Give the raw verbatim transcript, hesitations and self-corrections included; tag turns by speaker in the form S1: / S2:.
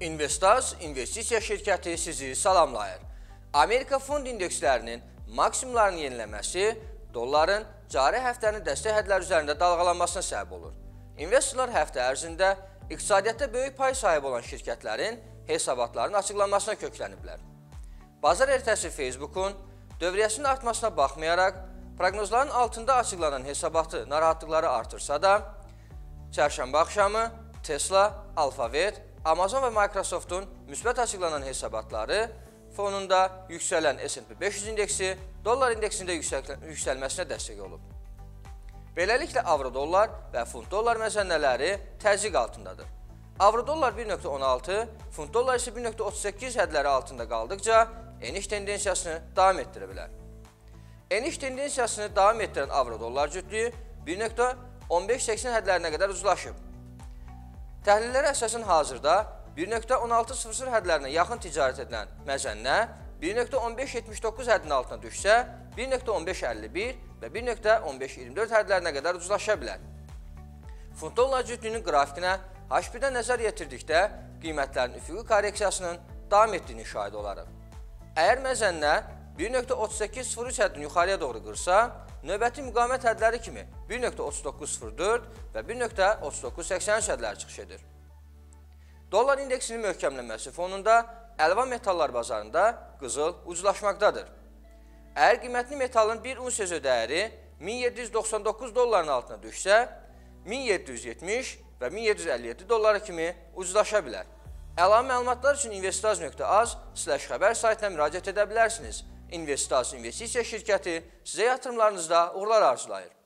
S1: Investaz investisiya şirkəti sizi salamlayır. Amerika fond indekslərinin maksimumlarını yeniləməsi dolların cari həftənin dəstək hədləri üzərində dalğalanmasına səbəb olur. İnvestorlar həftə ərzində iqtisadiyyatda böyük pay sahibi olan şirkətlərin hesabatlarının açıqlanmasına kökləniblər. Bazar ertəsi Facebook'un dövriyyəsinin artmasına baxmayaraq, proqnozların altında açıqlanan hesabatı narahatlıqları artırsa da, çərşənbə axşamı Tesla, Alphabet, Amazon və Microsoft'un müsbət açıqlanan hesabatları fonunda yüksələn S and P beş yüz indeksi dollar indeksində yüksəlməsinə dəstək olub. Beləliklə, avro-dollar və funt-dollar məzənnələri təzyiq altındadır. Avro-dollar bir nöqtə on altı, funt-dollar isə bir nöqtə otuz səkkiz hədləri altında qaldıqca eniş tendensiyasını davam etdirə bilər. Eniş tendensiyasını davam etdirən avro-dollar cütlüyü bir nöqtə on beş səksən hədlərinə qədər uzlaşıb. Təhlillərə əsasən hazırda bir nöqtə on altı sıfır sıfır hədlərinə yaxın ticarət edilən məzənnə bir nöqtə on beş yetmiş doqquz həddinin altına düşsə, bir nöqtə on beş əlli bir və bir nöqtə on beş iyirmi dörd hədlərinə qədər uzlaşa bilər. Funt-dollar cütlüyünün qrafikinə H birdən nəzər yetirdikdə qiymətlərin üfüqi korreksiyasının davam etdiyini şahid olarıq. Əgər məzənnə bir nöqtə otuz səkkiz sıfır üç həddini yuxarıya doğru qırsa, növbəti müqavimət hədləri kimi bir nöqtə otuz doqquz sıfır dörd və bir nöqtə otuz doqquz səksən üç hədləri çıxış edir. Dollar indeksinin möhkəmlənməsi fonunda əlvan metallar bazarında qızıl ucuzlaşmaqdadır. Əgər qiymətli metalın bir unsiya dəyəri min yeddi yüz doxsan doqquz dolların altına düşsə, min yeddi yüz yetmiş və min yeddi yüz əlli yeddi dolları kimi ucuzlaşa bilər. Əlavə məlumatlar üçün investaz nöqtə az slash xəbər saytına müraciət edə bilərsiniz. İnvestaz investisiya şirkəti sizə yatırımlarınızda uğurlar arzulayır.